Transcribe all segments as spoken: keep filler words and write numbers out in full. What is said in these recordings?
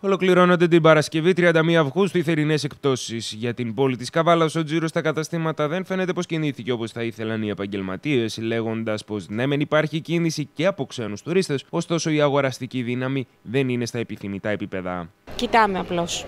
Ολοκληρώνονται την Παρασκευή τριάντα μία Αυγούστου οι θερινές εκπτώσεις. Για την πόλη της Καβάλας, ο τζίρος στα καταστήματα δεν φαίνεται πως κινήθηκε όπως θα ήθελαν οι επαγγελματίες, λέγοντας πως ναι, μεν υπάρχει κίνηση και από ξένους τουρίστες, ωστόσο η αγοραστική δύναμη δεν είναι στα επιθυμητά επίπεδα. Κοιτάμε απλώς.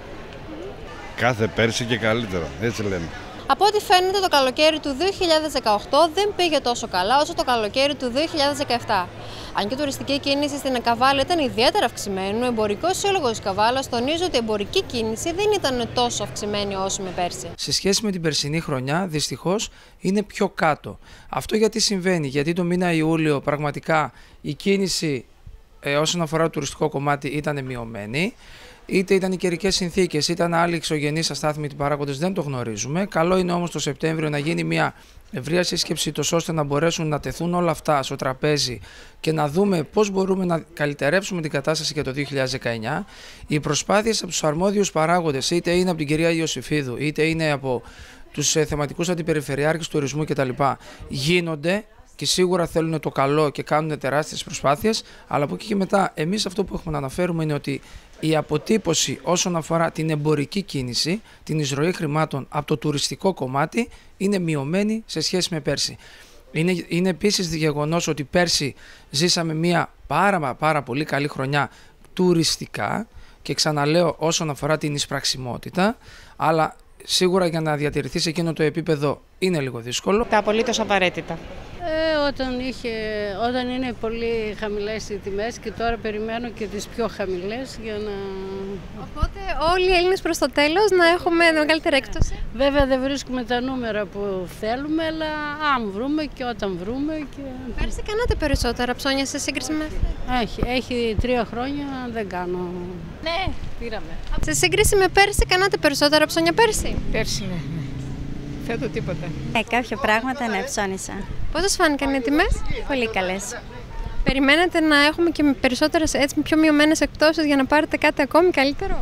Κάθε πέρσι και καλύτερο, έτσι λέμε. Από ό,τι φαίνεται, το καλοκαίρι του δύο χιλιάδες δεκαοκτώ δεν πήγε τόσο καλά όσο το καλοκαίρι του δύο χιλιάδες δεκαεπτά. Αν και η τουριστική κίνηση στην Καβάλα ήταν ιδιαίτερα αυξημένη, ο Εμπορικός Σύλλογος της Καβάλας τονίζει ότι η εμπορική κίνηση δεν ήταν τόσο αυξημένη όσο με πέρσι. Σε σχέση με την περσινή χρονιά, δυστυχώς είναι πιο κάτω. Αυτό γιατί συμβαίνει, γιατί το μήνα Ιούλιο πραγματικά η κίνηση ε, όσον αφορά το τουριστικό κομμάτι ήταν μειωμένη. Είτε ήταν οι καιρικές συνθήκες, ήταν άλλοι εξωγενείς αστάθμητοι παράγοντες, δεν το γνωρίζουμε. Καλό είναι όμως το Σεπτέμβριο να γίνει μια ευρεία σύσκεψη, τόσο ώστε να μπορέσουν να τεθούν όλα αυτά στο τραπέζι και να δούμε πώς μπορούμε να καλυτερεύσουμε την κατάσταση για το δύο χιλιάδες δεκαεννιά. Οι προσπάθειες από τους αρμόδιους παράγοντες, είτε είναι από την κυρία Ιωσήφιδου, είτε είναι από τους θεματικούς αντιπεριφερειάρχες τουρισμού κτλ., γίνονται. Και σίγουρα θέλουν το καλό και κάνουν τεράστιες προσπάθειες, αλλά από εκεί και μετά εμείς αυτό που έχουμε να αναφέρουμε είναι ότι η αποτύπωση όσον αφορά την εμπορική κίνηση, την εισρωή χρημάτων από το τουριστικό κομμάτι είναι μειωμένη σε σχέση με πέρσι. Είναι, είναι επίσης γεγονός ότι πέρσι ζήσαμε μια πάρα, πάρα πολύ καλή χρονιά τουριστικά και ξαναλέω όσον αφορά την εισπραξιμότητα, αλλά σίγουρα για να διατηρηθεί σε εκείνο το επίπεδο είναι λίγο δύσκολο. Τα απολύτως απαραίτητα. Ε, όταν, είχε, όταν είναι πολύ χαμηλές οι τιμές και τώρα περιμένω και τις πιο χαμηλές για να... Οπότε όλοι οι Έλληνες προς το τέλος να έχουμε μεγαλύτερη έκπτωση. Βέβαια δεν βρίσκουμε τα νούμερα που θέλουμε, αλλά αν βρούμε και όταν βρούμε. Και... Πέρσι κάνατε περισσότερα ψώνια σε σύγκριση με... Έχει, έχει τρία χρόνια δεν κάνω. Ναι, πήραμε. Σε σύγκριση με πέρσι κάνατε περισσότερα ψώνια πέρσι. Πέρσι ναι. Φέτο τίποτα. Ε, κάποια πράγματα ναι, ψώνισα. Πώς σας φάνηκαν οι τιμές? Πολύ καλές. Περιμένετε να έχουμε και περισσότερες έτσι πιο μειωμένες εκπτώσεις για να πάρετε κάτι ακόμη καλύτερο?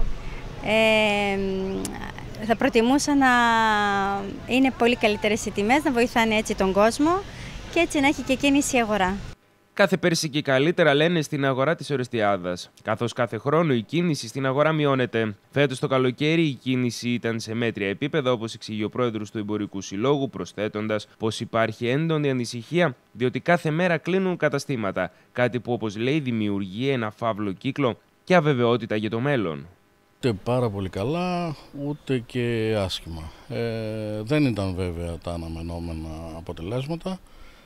Ε, θα προτιμούσα να είναι πολύ καλύτερες οι τιμές, να βοηθάνε έτσι τον κόσμο και έτσι να έχει και κίνηση η αγορά. Κάθε πέρσι και καλύτερα λένε στην αγορά της Ορεστιάδας, καθώς κάθε χρόνο η κίνηση στην αγορά μειώνεται. Φέτος το καλοκαίρι η κίνηση ήταν σε μέτρια επίπεδα, όπως εξηγεί ο πρόεδρος του Εμπορικού Συλλόγου, προσθέτοντας πως υπάρχει έντονη ανησυχία, διότι κάθε μέρα κλείνουν καταστήματα, κάτι που όπως λέει δημιουργεί ένα φαύλο κύκλο και αβεβαιότητα για το μέλλον. Ούτε πάρα πολύ καλά, ούτε και άσχημα. Ε, δεν ήταν βέβαια τα αναμενόμενα αποτελέσματα.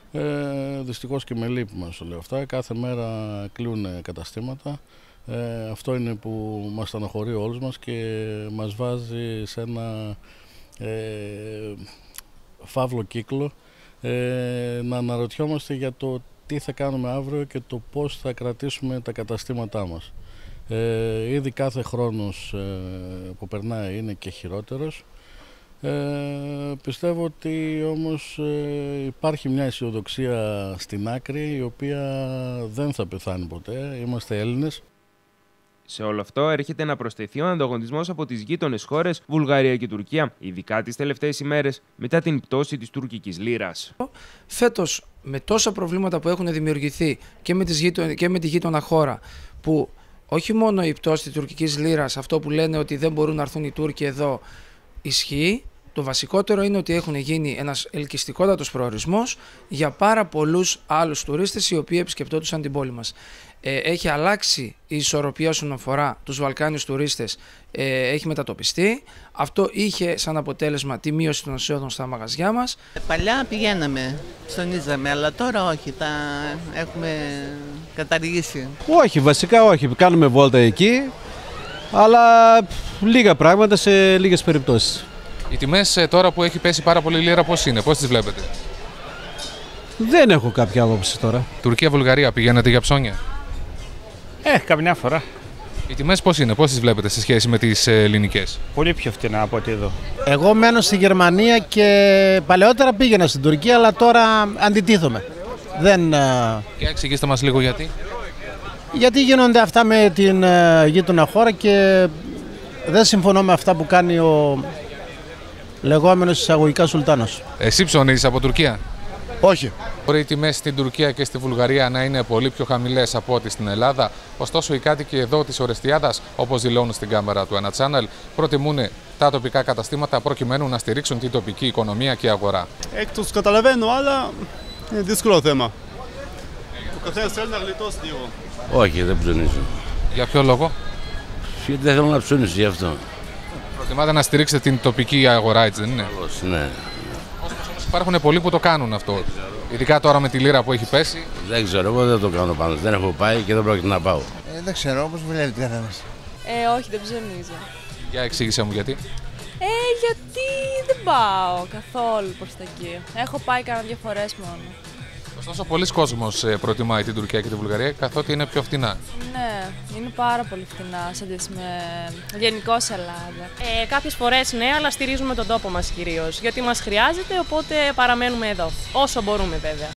Ε, δυστυχώς και με λύπη μας το λέω αυτά, κάθε μέρα κλείνουν καταστήματα. Ε, αυτό είναι που μας στεναχωρεί όλους μας και μας βάζει σε ένα ε, φαύλο κύκλο, ε, να αναρωτιόμαστε για το τι θα κάνουμε αύριο και το πώς θα κρατήσουμε τα καταστήματά μας. Ε, ήδη κάθε χρόνος ε, που περνάει είναι και χειρότερος. Ε, πιστεύω ότι όμως ε, υπάρχει μια αισιοδοξία στην άκρη η οποία δεν θα πεθάνει ποτέ. Είμαστε Έλληνες. Σε όλο αυτό έρχεται να προσθεθεί ο ανταγωνισμός από τις γείτονες χώρες Βουλγαρία και Τουρκία, ειδικά τις τελευταίες ημέρες μετά την πτώση της τουρκικής λίρας. Φέτος με τόσα προβλήματα που έχουν δημιουργηθεί και με, τις γείτο... και με τη γείτονα χώρα, που όχι μόνο η πτώση της τουρκικής λίρας, αυτό που λένε ότι δεν μπορούν να έρθουν οι Τούρκοι εδώ, ισχύει. Το βασικότερο είναι ότι έχουν γίνει ένας ελκυστικότατος προορισμός για πάρα πολλούς άλλους τουρίστες οι οποίοι επισκεπτόντουσαν την πόλη μας. Ε, έχει αλλάξει η ισορροπία όσον αφορά τους Βαλκάνιους τουρίστες, ε, έχει μετατοπιστεί. Αυτό είχε σαν αποτέλεσμα τη μείωση των εσόδων στα μαγαζιά μας. Παλιά πηγαίναμε, ψωνίζαμε, αλλά τώρα όχι, τα έχουμε καταργήσει. Όχι, βασικά όχι. Κάνουμε βόλτα εκεί, αλλά λίγα πράγματα σε λίγες περιπτώσεις. Οι τιμές τώρα που έχει πέσει πάρα πολύ λίρα πώς είναι, πώς τις βλέπετε? Δεν έχω κάποια άποψη τώρα. Τουρκία-Βουλγαρία πηγαίνετε για ψώνια? Ε, καμιά φορά. Οι τιμές πώς είναι, πώς τις βλέπετε σε σχέση με τις ελληνικές? Πολύ πιο φτηνά από ό,τι εδώ. Εγώ μένω στη Γερμανία και παλαιότερα πήγαινα στην Τουρκία, αλλά τώρα αντιτίθομαι. Δεν... Και εξηγήστε μας λίγο γιατί. Γιατί γίνονται αυτά με την γείτονα χώρα και δεν συμφωνώ με αυτά που κάνει ο λεγόμενος εισαγωγικά Σουλτάνος. Εσύ ψωνίζεις από Τουρκία? Όχι. Μπορεί οι τιμές στην Τουρκία και στη Βουλγαρία να είναι πολύ πιο χαμηλές από ό,τι στην Ελλάδα. Ωστόσο, οι κάτοικοι εδώ της Ορεστιάδας, όπως δηλώνουν στην κάμερα του ένα Channel, προτιμούν τα τοπικά καταστήματα προκειμένου να στηρίξουν την τοπική οικονομία και αγορά. Έκτος καταλαβαίνω, αλλά είναι δύσκολο θέμα. Ο καθένας θέλει να γλιτώσει λίγο. Όχι, δεν ψωνίζω. Για ποιο λόγο? Γιατί δεν θέλω να ψωνίσω γι' αυτό. Προτιμάτε να στηρίξετε την τοπική αγορά, έτσι δεν είναι? Καλώς, ναι. Όμως υπάρχουν πολλοί που το κάνουν αυτό. Ειδικά τώρα με τη λίρα που έχει πέσει. Δεν ξέρω, εγώ δεν το κάνω πάνω. Δεν έχω πάει και δεν πρόκειται να πάω. Ε, δεν ξέρω, όπως βλέπει καθένας. Ε, όχι, δεν ψωνίζω. Για εξήγησέ μου γιατί. Ε, γιατί δεν πάω καθόλου προς τα εκεί. Έχω πάει κάνα δύο φορές μόνο. Ωστόσο, πολλοί κόσμος προτιμάει την Τουρκία και τη Βουλγαρία καθότι είναι πιο φτηνά. Ναι, είναι πάρα πολύ φτηνά σε αντίθεση με γενικώς Ελλάδα. Ε, κάποιες φορές ναι, αλλά στηρίζουμε τον τόπο μας κυρίως. Γιατί μας χρειάζεται, οπότε παραμένουμε εδώ. Όσο μπορούμε βέβαια.